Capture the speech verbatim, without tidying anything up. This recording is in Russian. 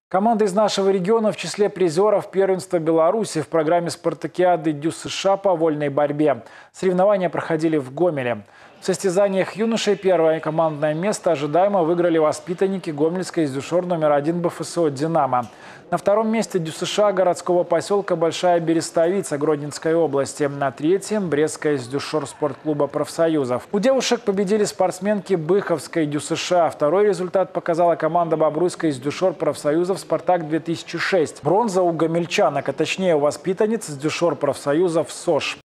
Команда из нашего региона в числе призеров первенства Беларуси в программе спартакиады ДЮСШ по вольной борьбе. Соревнования проходили в Гомеле. В состязаниях юношей первое командное место ожидаемо выиграли воспитанники Гомельской из ДЮСШ номер один БФСО «Динамо». На втором месте ДЮСШ городского поселка Большая Берестовица Гродненской области. На третьем – Брестская из ДЮСШ спортклуба профсоюзов. У девушек победили спортсменки Быховской ДЮСШ. Второй результат показала команда Бобруйской из ДЮСШ профсоюзов «Спартак-две тысячи шесть». Бронза у гомельчанок, а точнее у воспитанниц из ДЮСШ профсоюзов СОЖ.